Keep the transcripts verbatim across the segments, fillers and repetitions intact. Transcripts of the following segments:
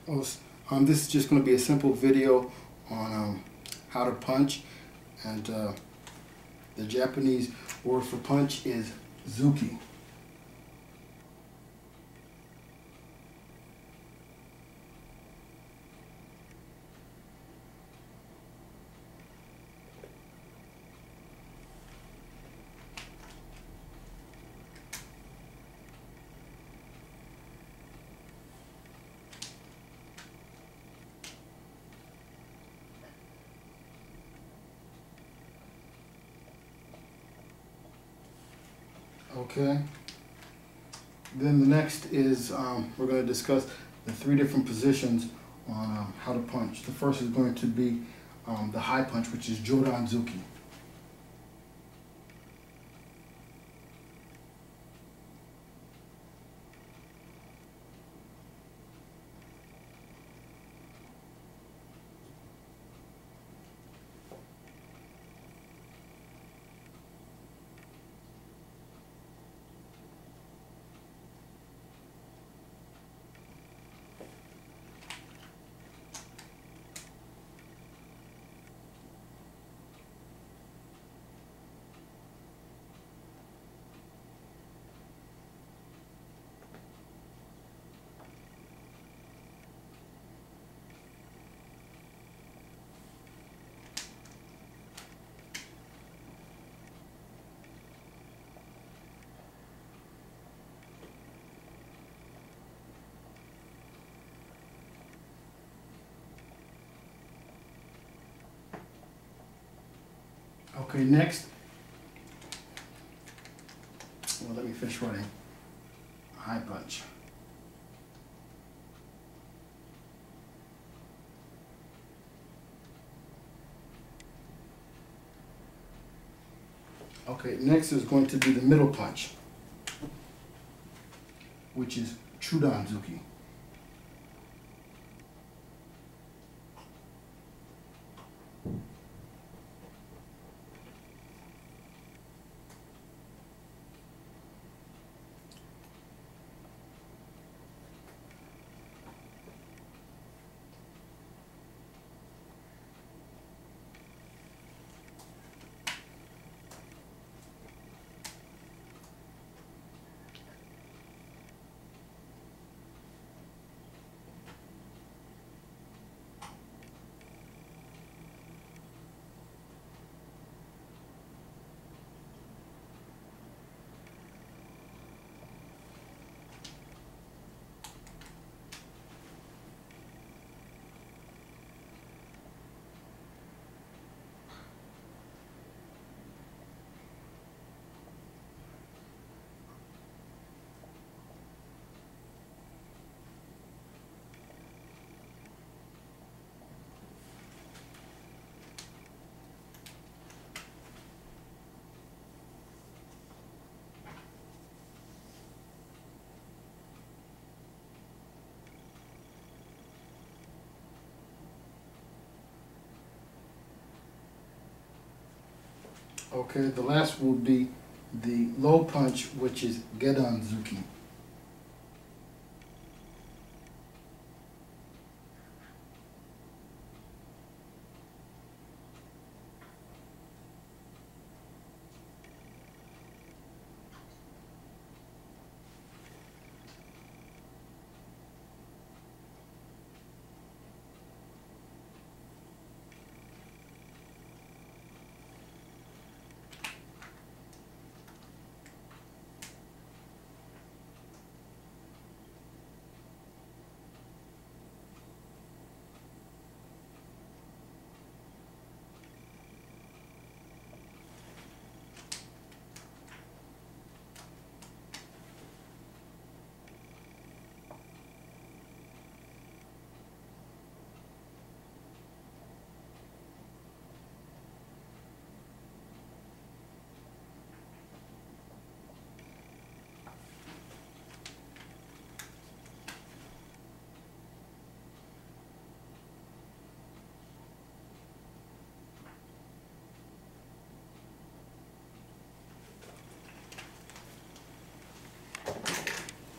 Well, um, this is just going to be a simple video on um, how to punch, and uh, the Japanese word for punch is Zuki. Okay. Then the next is um, we're going to discuss the three different positions on um, how to punch. The first is going to be um, the high punch, which is Jodan Zuki. Okay, next, well, let me finish writing. High punch. Okay, next is going to be the middle punch, which is Chudan Zuki. Okay, the last will be the low punch, which is Gedan Zuki.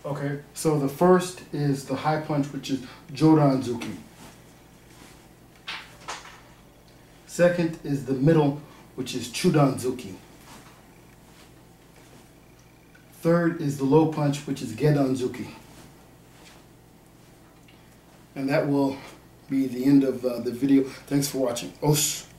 Okay, so the first is the high punch, which is Jodan Zuki. Second is the middle, which is Chudan Zuki. Third is the low punch, which is Gedan Zuki. And that will be the end of uh, the video. Thanks for watching. Os.